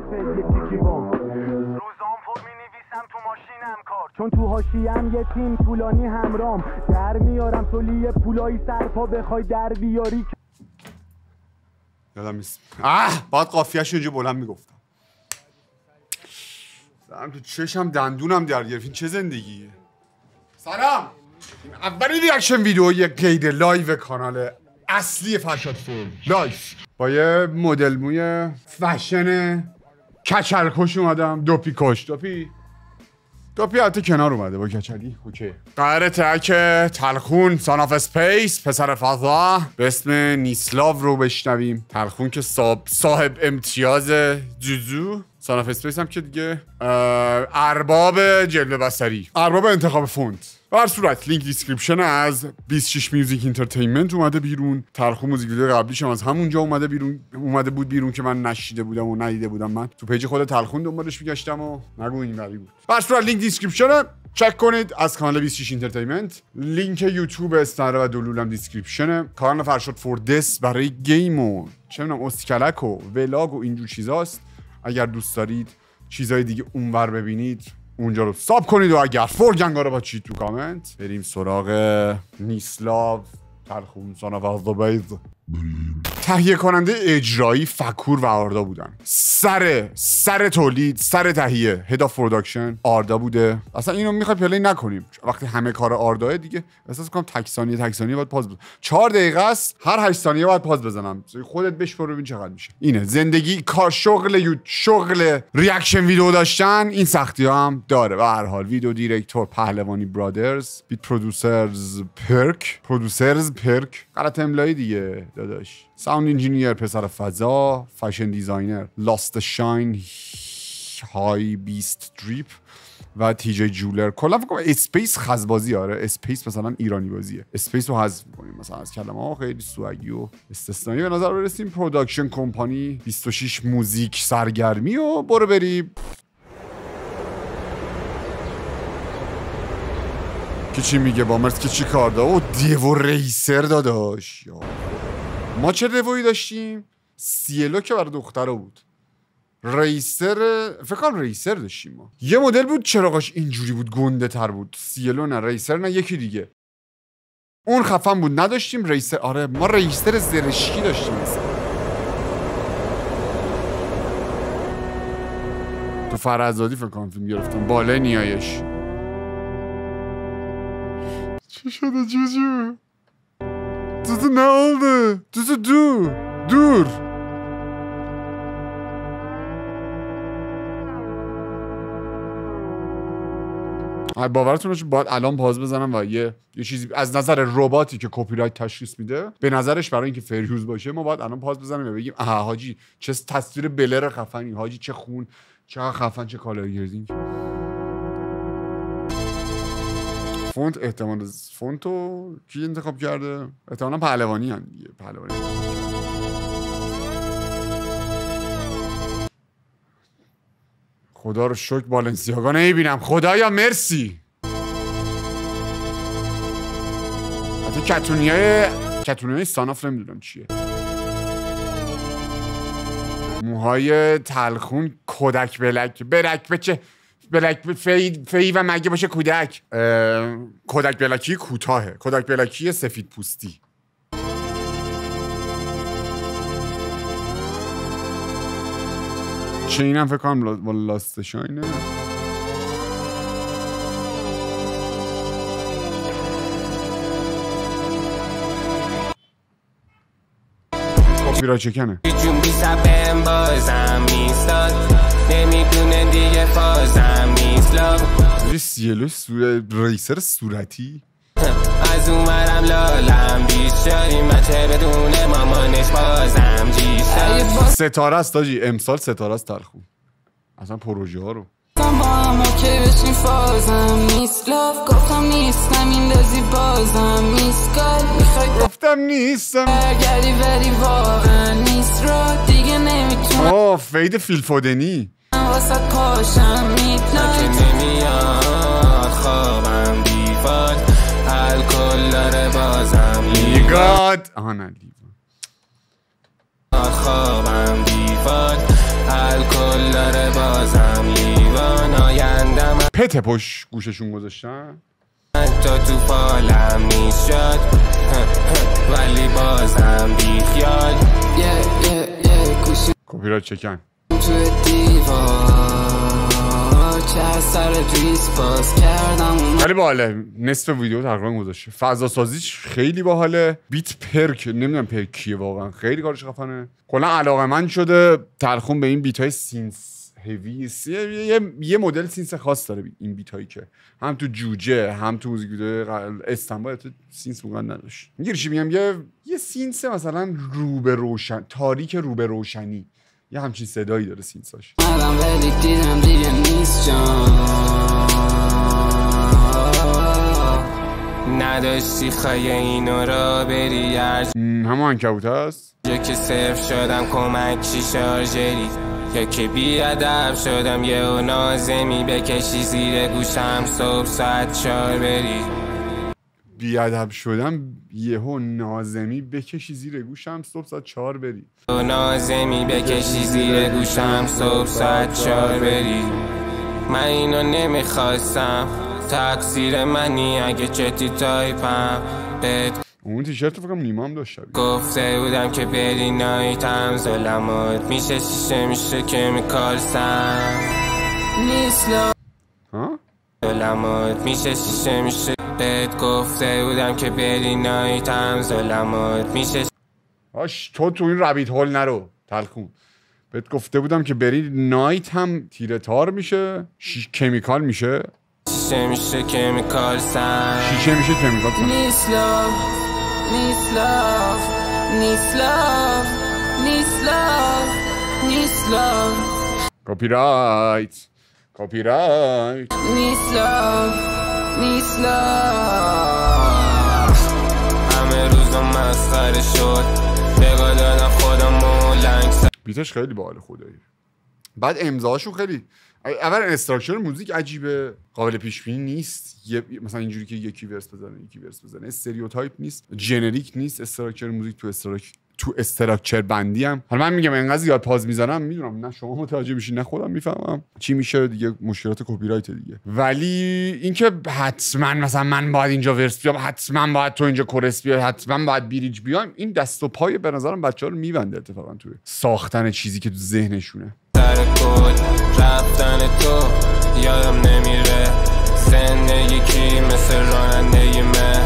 یکی بام روزام پر می‌نویسم تو ماشینم کار چون تو حاشیه‌ام یه تیم طولانی همرام در میارم تولی پولای سرپا بخوای در بیاری یادم نیست باید قافیه‌اش اینجا بلند میگفتم زدم تو چشم دندونم در گرفت. این چه زندگیه؟ سلام، این اولین ریاکشن ویدئوی غیر لایو کانال اصلی فرشاد فیلم لایو با یه مدل موی فشن کچلکش اومدم. دوپی کش دوپی حتی کنار اومده با کچلی. اوکی قرار ترک تلخون سان آف اسپیس پسر فضا به اسم نیسلاو رو بشنویم. تلخون که صاحب امتیاز جوجو، سان آف اسپیس هم که دیگه ارباب جلوه بصری، ارباب انتخاب فونت. به هر صورت لینک دیسکریپشن از 26 میوزیک اینترتینمنت اومده بیرون. تلخون موزیک ویدیو قبلیش هم از همونجا اومده بود بیرون که من نشیده بودم و ندیده بودم. من تو پیج خود تلخون دنبالش میگشتم و نگو این ولی بود. به هر صورت لینک دیسکریپشن چک کنید از کانال 26 اینترتینمنت. لینک یوتیوب استنره و دلولم دیسکریپشن. کانال فرشاد فوردس برای گیم و چه میدونم اسکلک و ولاگ و اینجور چیزاست. اگر دوست دارید چیزای دیگه اونور ببینید اونجا رو ساب کنید و اگر فورگنگا رو با چی تو کامنت. بریم سراغ نیسلاو تلخون سان آف اسپیس. تهیه کننده اجرایی فکور و آردا بودن. سر تولید، سر تهیه، هد اف پروداکشن آردا بوده. اصلا اینو میخوای پلی نکنیم وقتی همه کار آرداه دیگه. احساس کنم تک ثانیه باید پاز بزنم. 4 دقیقه است، هر 8 ثانیه باید پاز بزنم. خودت بشپر ببین چقدر میشه. اینه زندگی، کار، شغل ریاکشن ویدیو داشتن این سختی ها هم داره. به هر حال ویدیو دیرکتور پهلوانی برادرز، بیت پرودوسرز پرک غلط املایی دیگه داداش. ساوند انجینیر پسر فضا، فشن دیزاینر لاست شاین، های بیست دریپ و تی جی جولر. کلا فکر کنم اسپیس خزبازی. آره اسپیس مثلا ایرانی بازیه. اسپیس رو حذف می‌کنیم مثلا از کلمه ها. خیلی سوگی و استثنایی به نظر برسیم. پروداکشن کمپانی 26 موزیک سرگرمی و برو بریم. که چی میگه بامرز که چی کار داره؟ او دیو ریسر داداش. ما چه روایی داشتیم؟ سیلو که برای دختره بود. ریسر فکر کنم ریسر داشتیم ما. یه مدل بود چراغاش اینجوری بود، گنده تر بود. سیلو نه، ریسر نه، یکی دیگه. اون خفن بود. نداشتیم ریسر. آره ما ریسر زرشکی داشتیم مثلا. تو فرزادی فکر کنم فیلم گرفتم. بالای نیایش. چی شده جوجو؟ تو نه oldu. دور. باورتون باشه باید الان پاز بزنم و یه چیزی از نظر رباتی که کپی رایت تشخیص میده به نظرش برای اینکه فریوز باشه ما باید الان پاز بزنیم و بگیم آها حاجی چه تصویر بلر خفنی، حاجی چه خون، چه خفن، چه کالری گردینگ. فونت احتمال فونتو کی انتخاب کرده؟ احتمالاً پهلوانی هم دیگه. پهلوانی خدا رو شکر بالنسیاگا نمیبینم. خدایا مرسی. حتی کتونیای ساناف نمیدونم چیه. موهای تلخون کودک بلک بچه بلک فی و مگه باشه کودک. کودک بلکی کوتاهه. کودک بلکی سفید پوستی. چه اینم فکر کنم لاست شاینه. کپی را چکنه. نمیدونه دیگه فازم نیست سیلو ریسر صورتی. از اونورم لالم بیشتری مچه بدون مامانش بازم جیشتر. ستاره است داجی. امسال ستاره است تلخون. اصلا پروژه ها رو ما که بشین فازم نیست لاف. گفتم نیستم این دازی بازم میسکال. میخوای گفتم نیستم برگردی ولی واقعا نیست را دیگه نمیتونم. فید فیلفودنی واسه پاشم میتونم که نمیاد خوابم دیفالت الکل داره بازم لیگاد. آها نه لیگاد. خوابم دیفالت الکل پت پشت گوششون گذاشتن. تا تو فالم نیست شد ولی بازم بی خیال کپی رایت چکن تو دیوار چه از سر تویست باز کردم ولی باحاله. نصف ویدیو تقریبا گذاشته. فضا سازیش خیلی باحاله. بیت پرک نمیدونم پرک کیه واقعا، خیلی کارش خفنه. کلا علاقه‌مند شده تلخون به این بیت های سینس هیوی. یه مدل سینس خاص داره این بیت هایی که هم تو جوجه هم تو موزیک ویدیو استنبول تو سینس بوگان نداشت. میگیرشی میگم یه سینس مثلا رو به روشن، تاریک رو به روشنی، یه همچین صدایی داره سینساش. مدام ولی دیدم دیگه نیست جان نداشتی خواهی اینو را بری همه عنکبوت هست یا که صرف شدم کمکشی شارژری یا که بیادب شدم یه و نازمی بکشی زیر گوشم صبح ساعت 4 بری. بیادب شدم یهو نازمی بکشی زیر گوشم صبح ساعت 4 بری. و نازمی بکشی زیر گوشم صبح ساعت 4 بری. من اینو نمیخواستم تقصیر منی اگه چتی تایپم بهت اون تیشرت فکرم نیما هم داشت. گفته بودم که بری نایتم ظلمات میشه شیشه میشه کمیکال سم نیست ها؟ ظلمات میشه شیشه میشه بهت گفته بودم که بری نایتم ظلمات میشه باش تو این ربیت هول نرو تلخون. بهت گفته بودم که بری نایت هم تیره تار میشه کمیکال میشه شیشه میشه کمیکال سم شیشه میشه کمیکال سم. نیست love نیست love نیست love نیست love نیست love کپی رایت کپی رایت نیست love نیست love همه روزم مسخره شد بگاه دادم خودم و لنگ بیتش خیلی باحال خدایی. بعد امضاشون خیلی اول استراکچر موزیک عجیبه، قابل پیش بینی نیست. مثلا اینجوری که یکی ورس بزنه استریوتایپ نیست، جنریک نیست. استراکچر موزیک تو استراکچر بندی هم حالا من میگم انقدر زیاد پاز میزنم میدونم نه شما متوجه میشین نه خودم میفهمم چی میشه دیگه، مشکلات کپی رایت دیگه. ولی اینکه حتما مثلا من باید اینجا ورس بیام، حتما باید تو اینجا کورس بیای، حتما باید بریج بیام، این دست و پای به نظرم بچه‌ها رو میبنده اتفاقا توی ساختن چیزی که تو ذهنشونه. سر کل رفتن تو یادم نمیره زندگی کی مثل راننده من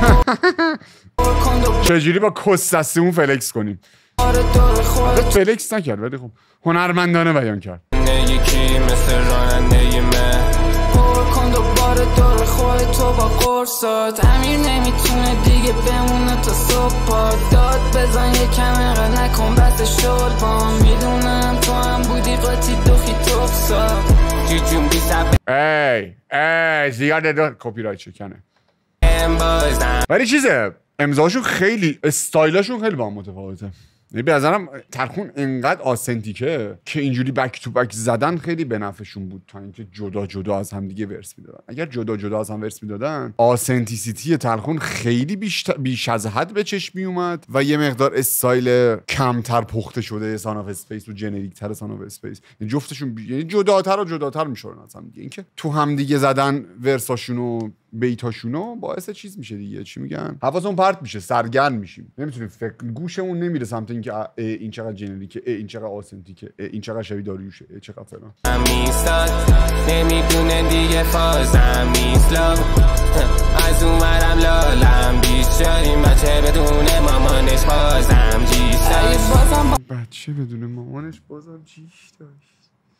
چجوری با کس دستمون فلکس کنیم. فلکس نکرد ولی خب هنرمندانه بیان کرد. زندگی کی مثل راننده من کن دوباره دور خود تو با قرصات امیر نمیتونه دیگه بمونه تا صبح داد بزن یکم اینقدر نکن بس شل با میدونم تو هم بودی قاطی دوخی توفسا جون بی سب ای زیاده دار کپی رایت شکنه. ولی چیزه امضاشون خیلی استایلاشون خیلی با هم متفاوته. به نظرم تلخون انقدر آسنتیکه که اینجوری بک تو بک زدن خیلی به نفعشون بود تا اینکه جدا جدا از هم دیگه ورس میدادن. اگر جدا جدا از هم ورس میدادن آسنتیسیتی تلخون خیلی بیش از حد به چشم می اومد و یه مقدار استایل کمتر پخته شده سان آف اسپیس و جنریک تر سان آف اسپیس جفتشون یعنی جداتر و جداتر میشورن از هم دیگه. اینکه تو هم دیگه زدن ورساشون و بیتاشونو باعث چیز میشه دیگه، چی میگن، حواسمون پرت میشه، سرگرم میشیم، نمیتونیم فکر، گوشمون نمیره سمت اینکه این چقدر جنریکه، این چقدر آسنتیکه، این چقدر شبیه داریوشه، چقدر فلان. میستاد نمیدونه دیگه فازم میسلام از اونورم لالم بیشتریم بچه بدون مامانش بازم جیش داشت. بچه بدون مامانش بازم جیش داشت.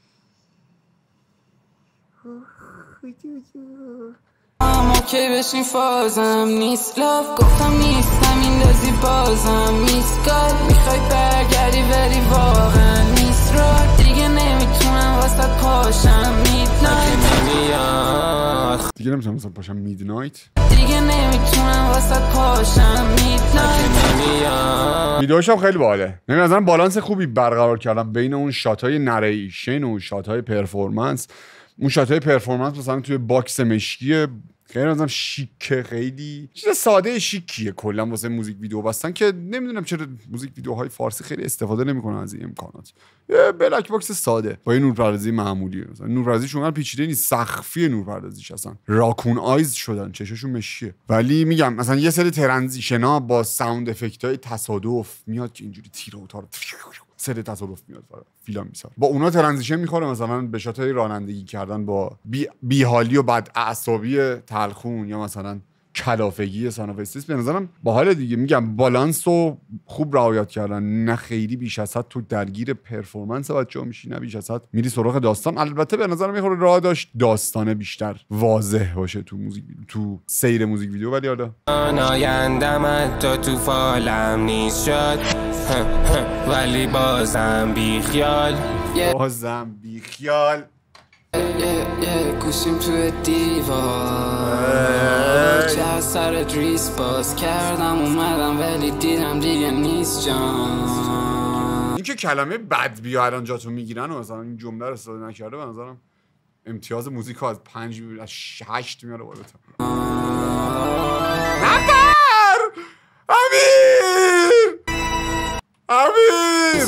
اما که بشین فازم نیست لاف گفتم نیستم این لازی بازم میسکال میخوای برگردی ولی واقعا نیست را دیگه نمیتونم واسه پاشم میدنایت دیگه نمیتونم واسه پاشم میدنایت دیگه نمیتونم واسه پاشم میدنایت. ویدیوش هم خیلی باحاله. نمیدونم بالانس خوبی برقرار کردم بین اون شاتای نریشن و شاتای پرفورمنس. اون شاتای پرفورمنس مثلا توی باکس مشکی خیلی ازم شیکه، خیلی چیز ساده شیکیه کلا واسه موزیک ویدیو بستن که نمیدونم چرا موزیک ویدیوهای فارسی خیلی استفاده نمیکنن از این امکانات. یه بلک باکس ساده با یه نورپردازی معمولی، مثلا نورپردازیش اونقدر پیچیده نیست، سقفی نورپردازیش اصلا راکون آیز شدن، چشاشون مشیه. ولی میگم مثلا یه سری ترانزیشنا با ساوند افکتای تصادف میاد که اینجوری تیر و تار سر تصادف میاد فیلم میسازه، با اونا ترانزیشن میخوره مثلا به شاتای رانندگی کردن با بیحالی و بد اعصابی تلخون یا مثلا کلافگی سان آف استیس. به نظرم با حال دیگه میگم بالانس رو خوب رعایت کردن، نه خیلی بیش از حد تو درگیر پرفورمنس بچه‌ها میشی، نه بیش از حد میری سراغ داستان. البته به نظرم میخوره راه داشت داستانه بیشتر واضح باشه تو موزیک تو سیر موزیک ویدیو. ولی حالا آیندم تو فالم نیست شد ولی بازم بیخیال گوشیم توی دیوار چه سر دریس باز کردم اومدم ولی دیدم دیگه نیست جان. این که کلمه بد بیا الان جاتو میگیرن و مثلا این جمله رو استفاده نکرده به نظرم امتیاز موزیکو از 5 از 8 میاره بالاتر. امیر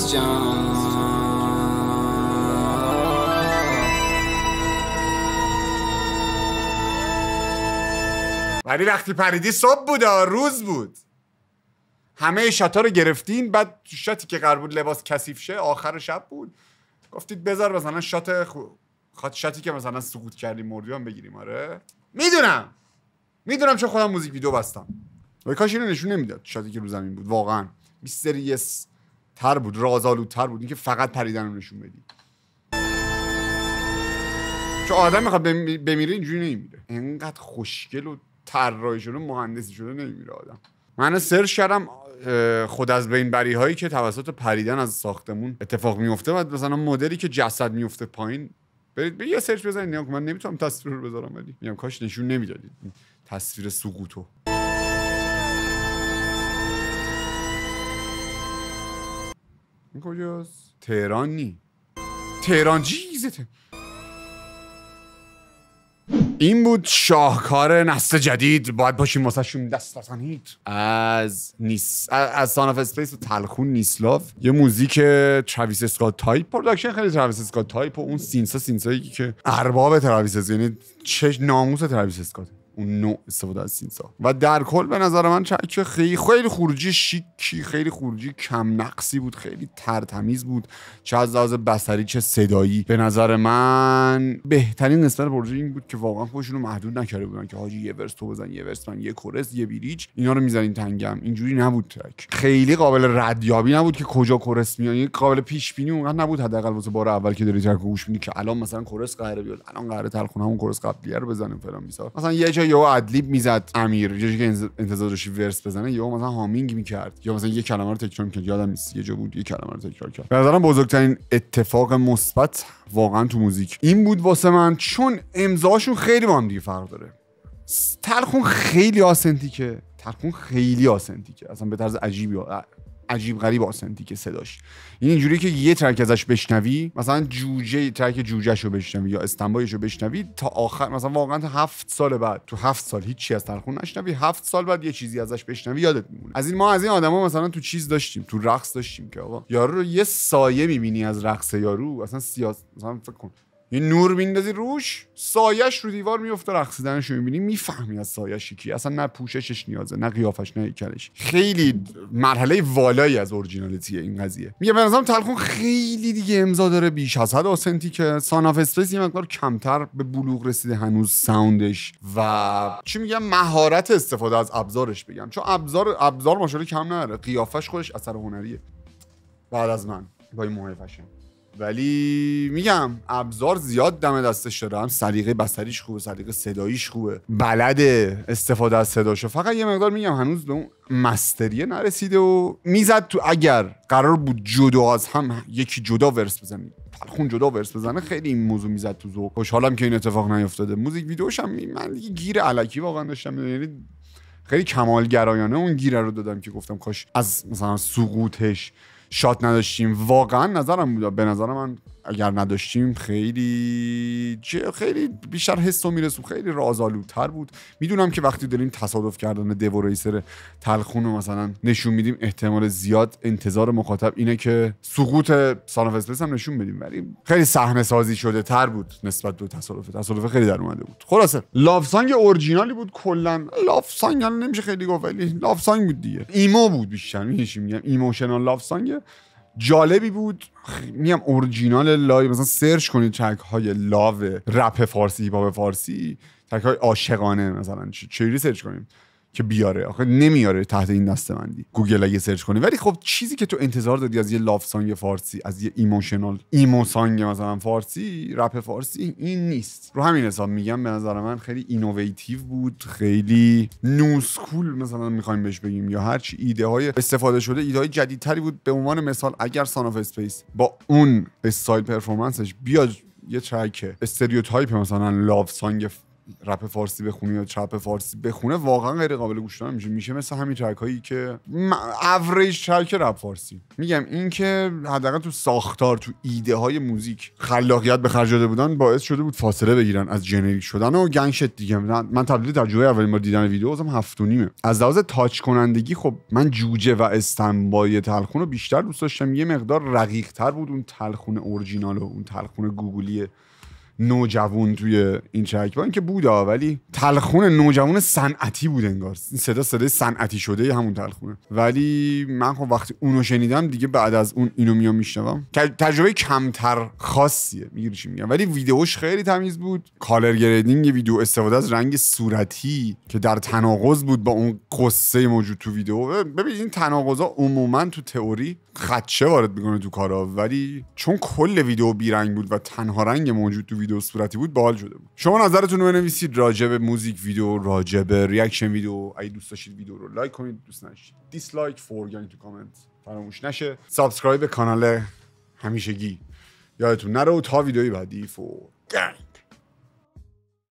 ولی وقتی پریدی صبح بود روز بود، همه شاتا رو گرفتین، بعد شاتی که قرار بود لباس کثیف شه آخر شب بود گفتید بذار مثلا شاتی که مثلا سقوط کردیم مردیم بگیریم. آره میدونم چون خودم موزیک ویدیو بستم ولی کاش اینو نشون نمیداد. شاتی که رو زمین بود واقعا میستریس تر بود، رازآلودتر بود، این که فقط پریدن رو نشون بدی. چون آدم میخواد بمیره اینجوری نمیمیره، اینقدر خوشگل و طراحی شده مهندسی شده نمیمیره آدم. من سرچ کردم خود از بین بری هایی که توسط پریدن از ساختمون اتفاق میفته و مثلا مدلی که جسد میفته پایین، برید به یه سرچ بزنید نگاه کنید. من نمیتونم تصویر رو بذارم ولی میگم کاش نشون نمیدادید تصویر سقوطو. این کجاست؟ تهران جیزته. این بود شاهکار نسل جدید، باید باشیم واسه شون دست بزنید از سان آف اسپیس و تلخون نیسلاف. یه موزیک تراویس اسکات تایپ، پروداکشن خیلی تراویس اسکات تایپ و اون سینسایی که ارباب تراویس، یعنی چه ناموس تراویس اسکات اون نوع استفاده از سینسا. و در کل به نظر من چک خیلی خروجی شیکی، خیلی خروجی کم نقصی بود، خیلی ترتمیز بود، چه از لحاظ بصری چه صدایی. به نظر من بهترین نسبت پروژه این بود که واقعا خودشونو محدود نکرده بودن که حاجی یه ورس تو بزن، یه ورس من، یه کورس، یه بریج، اینا رو میزنین تنگم. اینجوری نبود ترک. خیلی قابل ردیابی نبود که کجا کورس میاد، یعنی قابل پیش بینی اونقدر نبود حداقل واسه بار اول که داری ترک گوش میدی که الان مثلا کورس قراره بیاد، الان قراره تلخون همون کورس قبلیه رو بزنیم فلان بیسار. مثلا یه جا یهو ادلیب میزد امیر، یه جایی که انتظار داشتی ورس بزنه یهو مثلا هامینگ میکرد یا مثلا یه کلمه رو تکرار میکرد، یادم نیست یه جا بود یه کلمه رو تکرار کرد. به نظرم بزرگترین اتفاق مثبت واقعا تو موزیک این بود واسه من، چون امضاشون خیلی با هم دیگه فرق داره. تلخون خیلی آسنتیکه، اصلا به طرز عجیب غریب آسنتیکه صداش. اینجوری که یه ترک ازش بشنوی، مثلا ترک جوجهشو بشنوی یا استنبایشو بشنوی تا آخر، مثلا واقعا تا 7 سال بعد، تو 7 سال هیچی از تلخون نشنوی، 7 سال بعد یه چیزی ازش بشنوی یادت میمونه. ما از این آدما مثلا تو چیز داشتیم، تو رقص داشتیم که آقا یارو رو یه سایه میبینی از رقص یارو، اصلا مثلا فکر کن یه نور میندازی روش، سایه‌اش رو دیوار میفته، رقصیدنش رو میبینی، میفهمی از سایه‌ش کی، اصلا نه پوششش نیازه، نه قیافش، نه هیکلش. خیلی مرحله والایی از اورجینالیتیه این قضیه. میگه به نظرم تلخون خیلی دیگه امضا داره، بیش از حد آسنتیکه. سان آف اسپیس یه مقدار کمتر به بلوغ رسیده هنوز ساوندش و چی میگم مهارت استفاده از ابزارش، بگم چون ابزار ماشاءالله کم نداره، قیافش خودش اثر هنریه بعد از من با این موهای فشن. ولی میگم ابزار زیاد دم دستش داره، هم سلیقه بصریش خوبه، سلیقه صداییش خوبه، بلده استفاده از صداشو. فقط یه مقدار میگم هنوز به اون مستریه نرسیده و میزد تو. اگر قرار بود جدا از هم یکی جدا ورس بزنه، تلخون جدا ورس بزنه، خیلی این موضوع میزد تو ذوق. خوشحالم که این اتفاق نیفتاده. موزیک ویدیوش هم من دیگه گیر الکی واقعا داشتم، یعنی خیلی کمالگرایانه اون گیره رو دادم که گفتم کاش از مثلا سقوطش شات نداشتیم. واقعا نظرم بود، به نظر من اگر نداشتیم خیلی بیشتر حس و میرسون، خیلی رازآلودتر بود. میدونم که وقتی داریم تصادف کردن دیو ریسر تلخون رو مثلا نشون میدیم احتمال زیاد انتظار مخاطب اینه که سقوط سان اف اسپیس هم نشون بدیم، ولی خیلی صحنه سازی شده تر بود نسبت به تصادف خیلی در اومده بود. خلاصه لاف سانگ اورجینالی بود. کلا لاف سانگ نمیشه خیلی گفت، ولی لاف سانگ بود دیگه. ایمو بود بیشتر، میگم ایموشنال لاف سانگ جالبی بود. میگم اورجینال لایو، مثلا سرچ کنید ترک های لاو رپ فارسی، هیپ هاپ فارسی، ترک های عاشقانه مثلا چجوری سرچ کنیم که بیاره؟ آخه نمیاره تحت این دسته‌بندی گوگل اگه سرچ کنی. ولی خب چیزی که تو انتظار دادی از یه لاف سانگ فارسی، از یه ایموشنال ایمو سانگ مثلا فارسی، رپ فارسی، این نیست. رو همین حساب میگم به نظر من خیلی اینوویتیو بود، خیلی نوسکول مثلا میخوایم بهش بگیم، یا هر چی ایده های استفاده شده ایده های جدیدتری بود. به عنوان مثال اگر سان اف اسپیس با اون استایل پرفورمنسش بیاد یه ترک استریوتایپ مثلا لاف سانگ رپ فارسی بخونه یا چپ فارسی بخونه، واقعا غیر قابل گوش دادن میشه مثل همین ترک هایی که اوریج ترک رپ فارسی. میگم این که حداقل تو ساختار، تو ایده های موزیک خلاقیت به خرج داده بودن، باعث شده بود فاصله بگیرن از جنریک شدن و گنگ شد دیگه. من تبدیل تجربه اولین بار دیدن ویدیو ازم 7.5. از لحاظ تاچ کنندگی خب من جوجه و استنبای تلخون رو بیشتر دوست داشتم، یه مقدار رقیق تر بود اون تلخون اورجینال و اون تلخون گوگلی نوجوان توی این ترک. با اینکه بودا، ولی تلخون نوجوان صنعتی بود انگار. این صدای صنعتی شده همون تلخونه. ولی من خب وقتی اونو شنیدم دیگه، بعد از اون اینو میام میشنوم، تجربه کمتر خاصیه، میگیری چی میگم. ولی ویدیوش خیلی تمیز بود. کالر گریدینگ ویدیو، استفاده از رنگ صورتی که در تناقض بود با اون قصه موجود تو ویدیو. ببین این تناقضا عموما تو تئوری خدشه وارد میکنه تو کارا، ولی چون کل ویدیو بیرنگ بود و تنها رنگ موجود تو ویدیو صورتی بود، باحال شده بود. شما نظرتون رو بنویسید راجع به موزیک ویدیو، راجع به ریاکشن ویدیو. اگه دوست داشتید ویدیو رو لایک کنید، دوست نداشتید دیسلایک، فورگین تو کامنت فراموش نشه. سابسکرایب کانال همیشگی یادتون نره. تا ویدیوی بعدی، فورگین.